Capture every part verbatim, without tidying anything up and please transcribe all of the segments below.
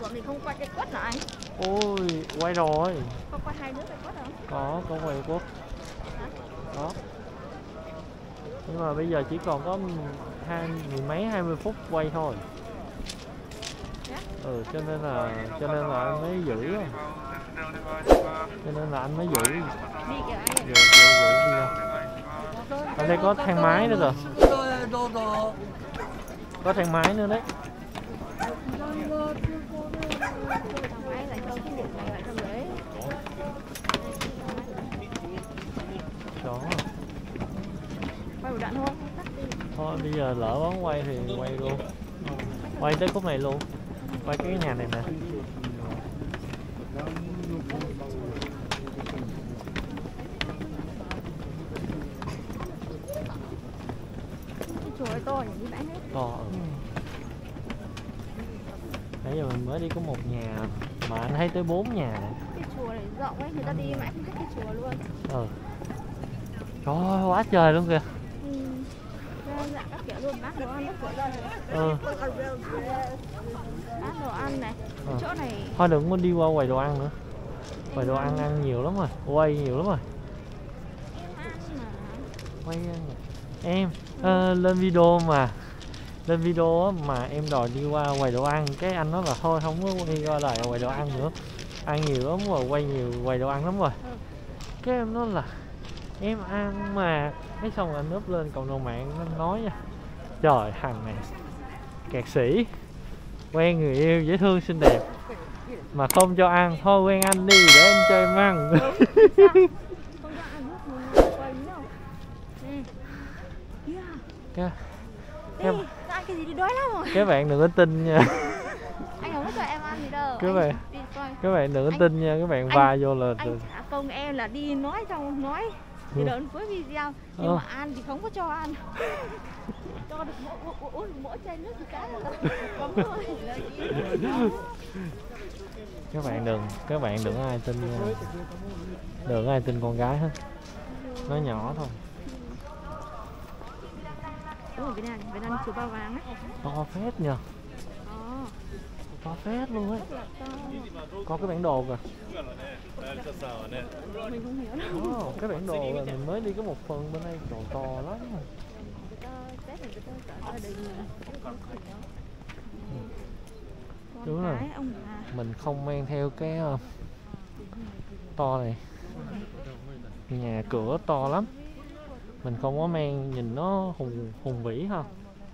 bọn mình không quay cái quất hả anh? Ôi, quay rồi. Có quay hai đứa cái quất không? Có, có quay quất. Có. Nhưng mà bây giờ chỉ còn có hai mười mấy hai mươi phút quay thôi. Ừ, cho nên là cho nên là anh mới giữ. Cho nên là anh mới giữ. Đi kìa anh. Giữ giữ giữ đi đâu. Ở đây có thang máy nữa rồi. Có thang máy nữa đấy. Đó. Quay một đoạn thôi. Thôi bây giờ lỡ bóng quay thì quay luôn. Quay tới khúc này luôn. Quay cái nhà này nè. Cái chùa ấy to nhỉ, bạn hết. To. Ừ. Nãy giờ mình mới đi có một nhà mà anh thấy tới bốn nhà này. Cái chùa này rộng ấy, người ta đi mãi không biết cái chùa luôn. Ừ. Trời ơi, quá trời luôn kìa. Ừ. Dạ các kiểu luôn, bác đồ ăn các kiểu luôn. Ừ. Bác đồ ăn này. Ừ. Chỗ này Thôi đừng có đi qua quầy đồ ăn nữa. Quầy đồ ăn ăn nhiều lắm rồi, quay nhiều lắm rồi. Quay em uh, lên video mà lên video mà em đòi đi qua quầy đồ ăn, cái anh nói là thôi không có đi qua lại quầy đồ ăn nữa, ăn nhiều lắm rồi, quay nhiều quầy đồ ăn lắm rồi. Cái em nói là em ăn mà, cái xong anh up lên cộng đồng mạng nó nói nha, trời thằng này kẹt sĩ, quen người yêu dễ thương xinh đẹp mà không cho ăn, thôi quen anh đi để anh cho em ăn. Cái, cái, ăn cái gì đi đói lắm rồi. các bạn đừng có tin nha. Anh không có cho em ăn gì đâu. Các bạn, các bạn đừng có tin nha, các bạn va vô là anh trả công em là đi nói xong nói thì đợi cuối video, nhưng ờ. mà ăn thì không có cho ăn. Cho được uống được mỗi chai nước thì cá không thôi. Các bạn đừng, các bạn đừng ai tin nha. Đừng ai tin con gái hết. Nó nhỏ thôi. Đúng rồi, Việt Nam, Việt Nam chùa Ba Vàng ấy. To phết nhờ. Ờ. To phết luôn ấy. Có cái bản đồ kìa. Mình không hiểu đâu. Oh, cái bản đồ là mình mới đi có một phần, bên đây đồ to lắm. Đúng rồi. Mình không mang theo cái uh, to này. Nhà cửa to lắm. Mình không có mang, nhìn nó hùng hùng vĩ ha.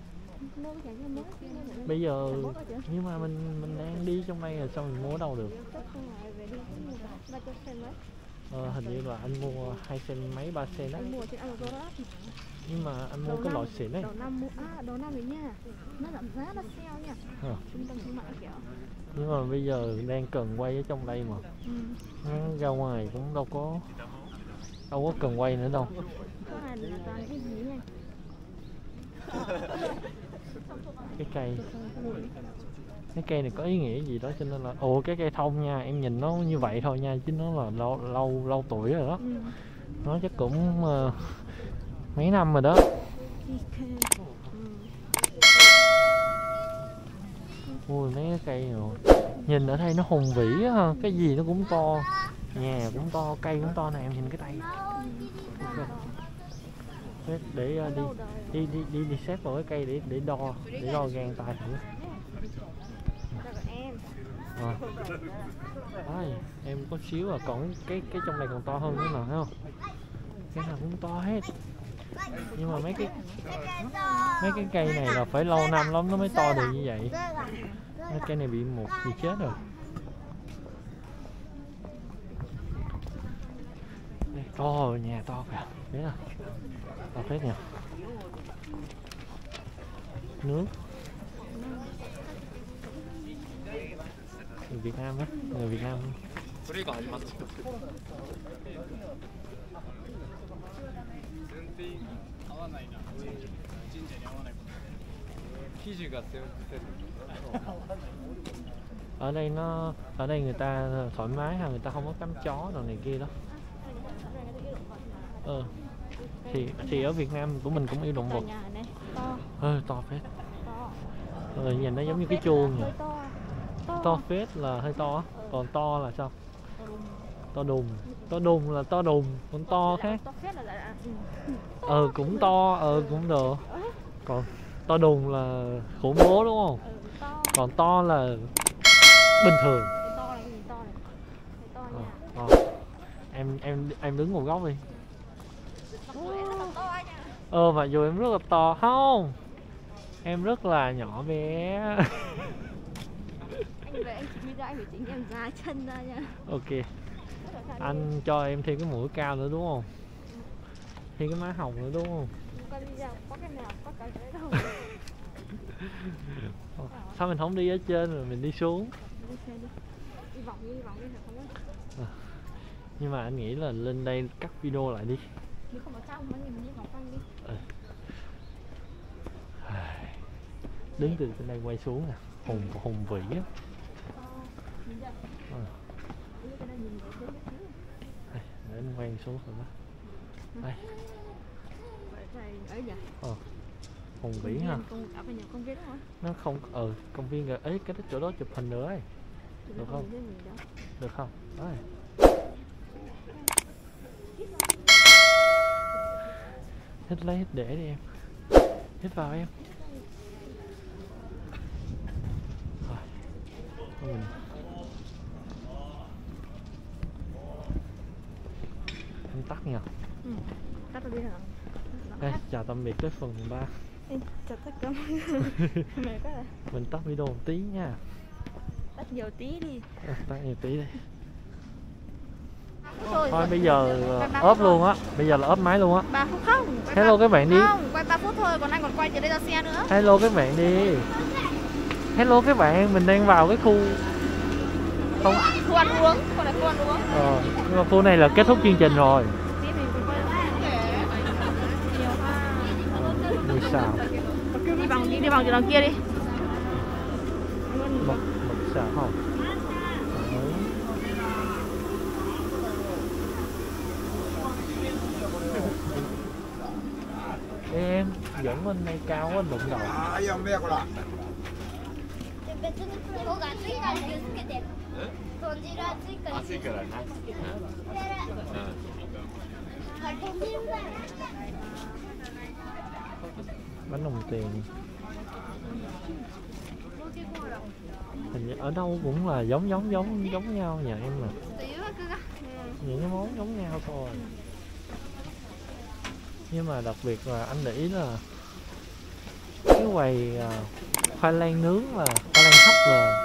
Bây giờ nhưng mà mình mình đang đi trong đây rồi sao mình mua ở đâu được? Ờ, hình như là anh mua hai sen mấy ba sen đó. Nhưng mà anh mua cái loại xịn đấy. Đầu năm mua à, đầu năm đấy nha. Nó giảm giá, nó sale nha. À. Trung tâm thương mại kiểu. Nhưng mà bây giờ đang cần quay ở trong đây mà. Ừ. Ra ngoài cũng đâu có đâu có cần quay nữa đâu. Cái cây cái cây này có ý nghĩa gì đó cho nên là ồ cái cây thông nha, em nhìn nó như vậy thôi nha, chứ nó là lâu lâu lâu tuổi rồi đó. Ừ. Nó chắc cũng uh, mấy năm rồi đó. Ui mấy cái cây rồi nhìn ở đây nó hùng vĩ á ha, cái gì nó cũng to, nhà cũng to, cây cũng to này, em nhìn cái tay. Okay. Để uh, đi đi đi đi đi xét vào cái cây để để đo để đo gan tay thử. À. Đấy, em có xíu à, còn cái cái trong này còn to hơn nữa nào thấy không? Cái nào cũng to hết. Nhưng mà mấy cái mấy cái cây này là phải lâu năm lắm nó mới to được như vậy. Mấy cây này bị một bị chết rồi. Đây, to rồi, nhà to kìa. Đấy à. To phết nhỉ. Nước. Người Việt Nam á, người Việt Nam. Ở đây nó ở đây người ta thoải mái ha, người ta không có cấm chó rồi này kia đó. Ờ. Thì thì ở Việt Nam của mình cũng yêu động vật. Ơ to phết. Ờ, nhìn nó giống như cái chuông nhỉ. To To phết là hơi to, còn to là sao? To đùng. To đùng là to đùng, còn to khác. To phết là là Ờ cũng to, ờ cũng được. Còn to đùng là khủng bố đúng không? Còn to là bình thường. To là gì to này? To nha. Ờ, em em em đứng một góc đi. Ờ mà dù em rất là to không? Em rất là nhỏ bé. Anh về anh chỉ ra anh phải chỉnh em dài chân ra nha. Ok. Anh cho em thêm cái mũi cao nữa đúng không? Thêm cái má hồng nữa đúng không? Coi video có cái nào có cái đấy đâu. Sao mình không đi ở trên rồi mình đi xuống? Đi xe đi. Đi vòng đi, đi vòng đi thật không á. Nhưng mà anh nghĩ là lên đây cắt video lại đi. Nếu không ở trong mấy người mình đi vòng quanh đi. Ừ. Đứng từ trên đây quay xuống nè, hùng hùng vĩ á. Ừ. Để anh quay xuống rồi đó. Đây. Ấy nhỉ? Ờ. Hùng vĩ ha. Ở bên nhà công viên đó hả? Nó không ờ công viên rồi ấy cái đó chỗ đó chụp hình nữa ấy. Được không? Được không? Đấy. Hít lấy hít để đi em. Hít vào em. Rồi. Mình. Em tắt nha. Ừ. Tắt rồi đi hả? Đây, chào tạm biệt cái phần ba. Chào tất cả mọi người. Mình tắt video một tí nha. Tắt nhiều tí đi. À, tắt nhiều tí đi. Thôi, thôi bây giờ ốp luôn á, bây giờ là ốp máy luôn á. ba phút không. Hello các bạn đi. Không, quay ba phút thôi, còn anh còn quay từ đây ra xe nữa. Hello các bạn đi. Hello các bạn, mình đang vào cái khu không khu ăn uống, còn là khu ăn uống. Ờ, nhưng mà khu này là kết thúc chương trình rồi. Như sao? Đi bằng đi đi bằng từ đằng kia đi. Mực mực xào không? Em dẫn bên này cao quá đụng đầu. Bánh đồng tiền hình như ở đâu cũng là giống giống giống giống nhau nhà em mà những cái món giống nhau thôi. Nhưng mà đặc biệt là anh để ý là cái quầy uh, khoai lang nướng là khoai lang hấp là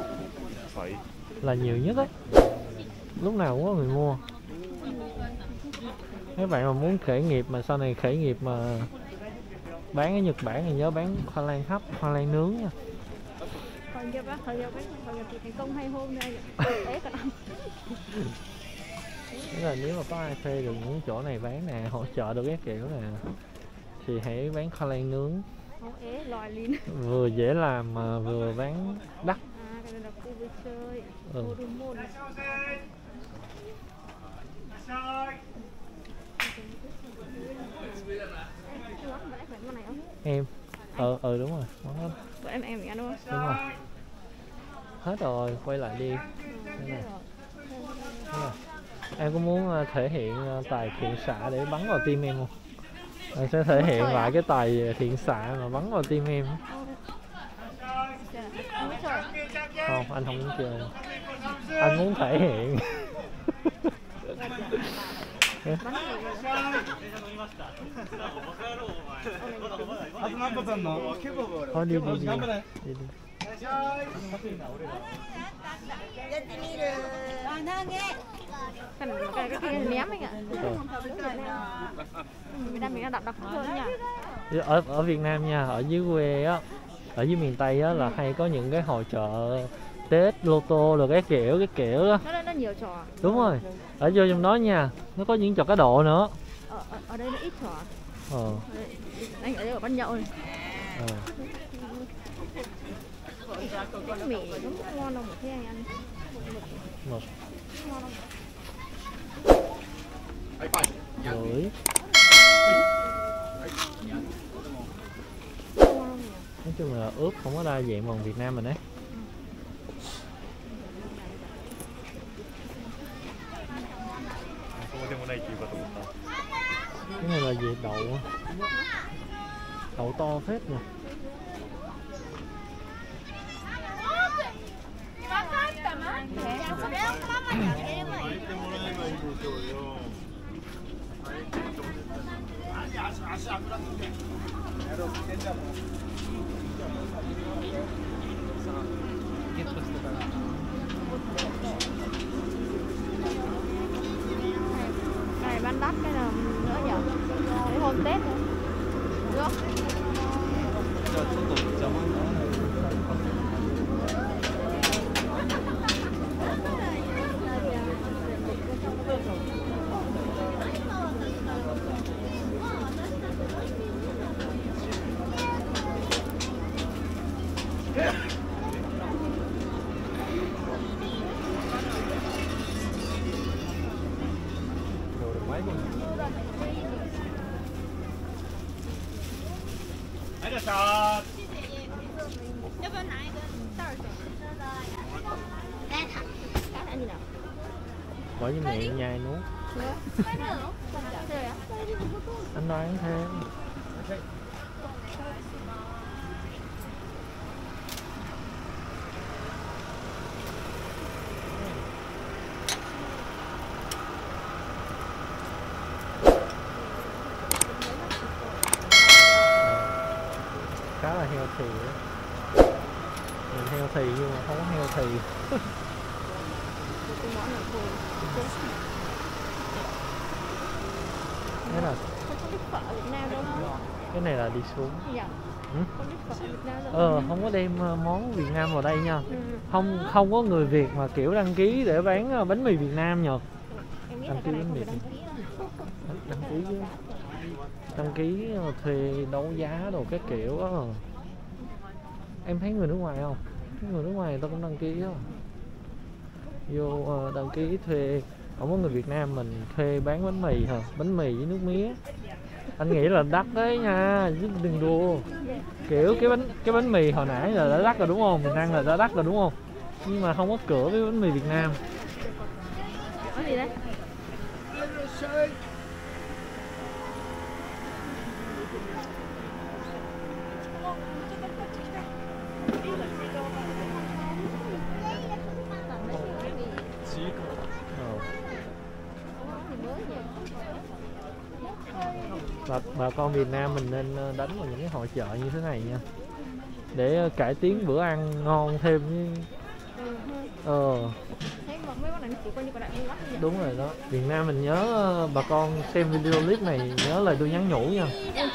là nhiều nhất ấy, lúc nào cũng có người mua. Các bạn mà muốn khởi nghiệp mà sau này khởi nghiệp mà bán ở Nhật Bản thì nhớ bán khoai lang hấp, khoai lang nướng nha. Thời nghiệp á, thời nghiệp ấy, thời nghiệp thì thành công hay hôm nay đấy cả năm. Tức là nếu mà có ai thuê được những chỗ này bán nè, hỗ trợ được cái kiểu nè thì hãy bán khoai lang nướng. Không ế lòi lên. Vừa dễ làm mà vừa bán đắt. À, cái này là khu vui chơi. Ừ. Em ờ ờ đúng rồi, món đó. Tụi em em ăn đúng không? Đúng rồi. Hết rồi, quay lại đi. Đây này. Đây. Em có muốn thể hiện tài thiện xạ để bắn vào tim em không? Anh sẽ thể hiện lại cái tài thiện xạ mà bắn vào tim em. Không, anh không muốn chơi. Anh muốn thể hiện. Thôi đi đi đi. Đi đi. Cái cái cái ném anh ạ. Việt Nam mình đặt đặc hơn nhỉ. Ở ở Việt Nam nha, ở dưới quê á, ở dưới miền Tây á là hay có những cái hội chợ Tết, lô tô rồi cái kiểu cái kiểu đó. Nó, nó nhiều trò. Đúng rồi. Ở vô trong đó nha, nó có những trò cá độ nữa. Ở, ở, ở đây nó ít trò. Ờ. Anh ở đây ở Ban Nhậu này. Ờ. Cái mì đúng ngon đâu mà thế anh ăn. Một. Ngon không? Rưỡi. Nói chung là ướp không có đa dạng bằng Việt Nam mình ấy. Cái này là gì? Đậu á. Đậu to phết nè. Này bán đắt cái nào nữa nhỉ? Để hôm Tết nữa. Được không? Bỏ với miệng nhai nuốt. Anh đoán thêm. Khá là healthy á. Mình healthy nhưng mà không có healthy. Thế là Không có biết phở Việt Nam đâu không? cái này là đi xuống. Dạ. Ừ? Không biết phở Việt Nam đâu. Ờ, không có đem món Việt Nam vào đây nha. Ừ. Không không có người Việt mà kiểu đăng ký để bán bánh mì Việt Nam nhờ. Em nghĩ Đăng là ký cái này bánh không mì. phải đăng ký đâu. Đăng ký chứ. Đăng ký thuê đấu giá đồ các kiểu đó. Em thấy người nước ngoài không? Người nước ngoài người ta cũng đăng ký đó. Vô uh, đăng ký thuê. Không có người Việt Nam mình thuê bán bánh mì hả? Bánh mì với nước mía. Anh nghĩ là đắt đấy nha, chứ đừng đùa. Kiểu cái bánh cái bánh mì hồi nãy là đã đắt rồi đúng không? Mình ăn là đã đắt rồi đúng không? Nhưng mà không có cửa với bánh mì Việt Nam. Có gì đấy? Bà, bà con Việt Nam mình nên đánh vào những cái hội chợ như thế này nha, để cải tiến bữa ăn ngon thêm với. Ờ Thấy mà mấy món này chỉ coi như còn lại ngon lắm vậy. Đúng rồi đó. Việt Nam mình nhớ bà con xem video clip này nhớ lời tôi nhắn nhủ nha.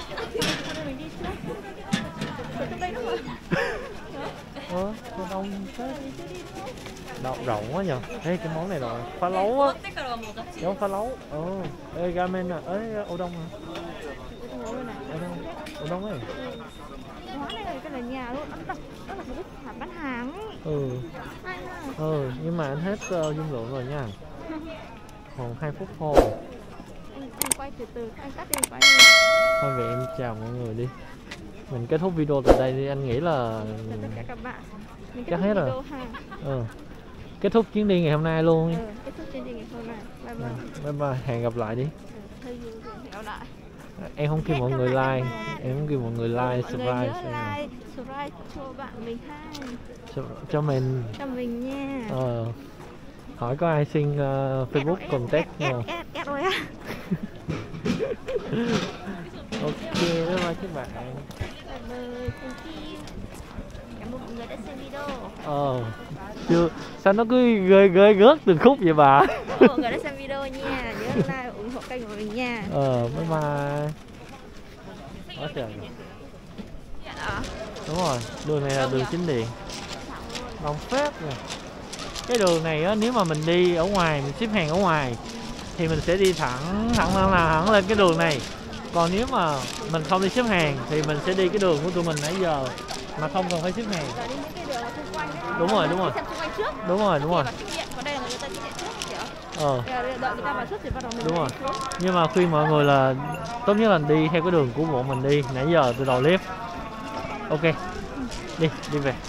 Ờ, đông thế. Đậu rộng quá nhờ. Ê, cái món này rồi, phá lấu á. Giống phá lấu. Ờ, ê, ramen à, ê, ô đông hả? Ô đông, ô đông ấy. Món này là cái là nhà luôn, nó là nó là một cái hàng bán hàng ấy. Ừ. Hay ha. Ừ, nhưng mà anh hết uh, dung lượng rồi nha. Còn hai phút thôi. Anh, anh quay từ từ, anh cắt đi quay đi. Thôi vậy em chào mọi người đi. Mình kết thúc video từ đây đi, anh nghĩ là tất cả các bạn. Mình chắc hết rồi. ha. Ừ. Kết thúc chuyến đi ngày hôm nay luôn. Ừ, kết thúc chuyến đi ngày hôm nay. Bye bye. Bye bye, hẹn gặp lại đi. Ừ, thôi vui vẻ, hẹn gặp lại. Em không kêu mọi người like, em không kêu mọi người like, Mọi người subscribe, nhớ like, subscribe cho bạn mình ha. cho, cho mình. Cho mình nha. Ờ. Hỏi có ai xin uh, Facebook contact không? Ed rồi á. Ok, bye bye các bạn. Bye bye, thank you. Cảm ơn mọi người đã xem video. Ờ. Chưa, sao nó cứ gơi gơi gớt từng khúc vậy bà? Cảm ơn mọi người đã xem video nha. Nhớ like ủng hộ kênh của mình nha. Ờ, bye bye. Quá trời rồi. Dạ. Đúng rồi, đường này là đường chính điện. Đông phết rồi. Cái đường này á, nếu mà mình đi ở ngoài, mình ship hàng ở ngoài thì mình sẽ đi thẳng thẳng thẳng thẳng lên cái đường này. Còn nếu mà mình không đi ship hàng thì mình sẽ đi cái đường của tụi mình nãy giờ mà không cần phải ship hàng. Đi những cái đường xung quanh ấy. Đúng rồi, đúng rồi. Xem xung quanh trước. Đúng rồi, đúng rồi. Còn đây là người ta sẽ trước kiểu. Ờ. Đợi người ta vào trước thì bắt đầu mình. Đúng rồi. Nhưng mà khuyên mọi người là tốt nhất là đi theo cái đường của bọn mình đi nãy giờ từ đầu clip. Ok. Đi, đi về.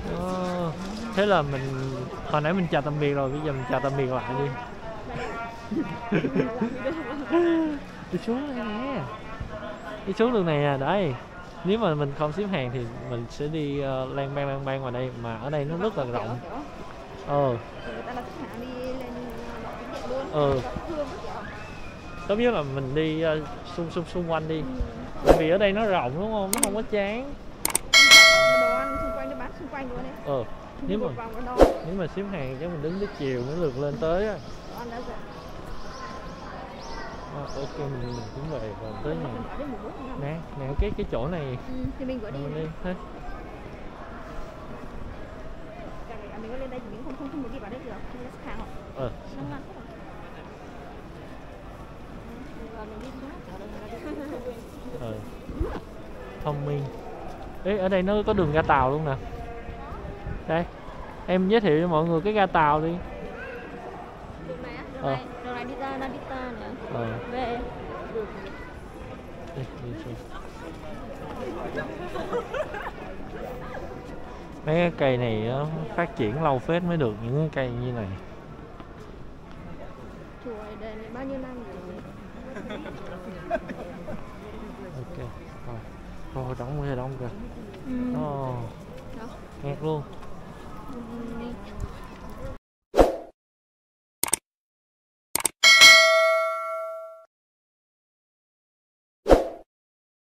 Ờ, thế là mình hồi nãy mình chào tạm biệt rồi, bây giờ mình chào tạm biệt lại đi. Đi xuống đây nè, đi xuống đường này à. Đây, nếu mà mình không xếp hàng thì mình sẽ đi uh, lang bang lang bang ngoài đây, mà ở đây nó rất là rộng. Ờ Người ta là khách hàng đi lên đỏ tín hiệu luôn. ờ Thương rất kiểu. tốt nhất là mình đi uh, xung xung xung quanh đi, Ừ. bởi vì ở đây nó rộng đúng không, nó không có chán. Đồ ăn xung quanh nó bán xung quanh luôn đấy. Ờ nếu mà Một vòng nó đo. nếu mà xếp hàng chắc mình đứng tới chiều mới lượt lên tới á. Đồ ăn đã rẻ. À, ok mình, mình cũng về rồi tới nhà. Mình ở đây mười bốn tháng năm. Nè nè cái cái chỗ này Ừ, thì mình gọi đi. mình đi hết. Cả ngày mình có lên đây thì mình không không không muốn đi vào đây được. Mình sẽ hàng họ. Ờ Nó ngon quá. Rồi mình đi xuống ở đây là đi. ờ thông minh. Ê, ở đây nó có đường ra tàu luôn nè. Đây em giới thiệu cho mọi người cái ga tàu đi. Đường này á, đường Ờ. này, đường này đi ra Narita này. Ờ Về. đi, đi xuống. Mấy cái cây này á, phát triển lâu phết mới được những cái cây như này. Chùa này đền này bao nhiêu năm rồi. Ok rồi. Ồ đóng kìa, đóng kìa. Ừ. Ồ Đâu? ngạt luôn. Ừ, đi.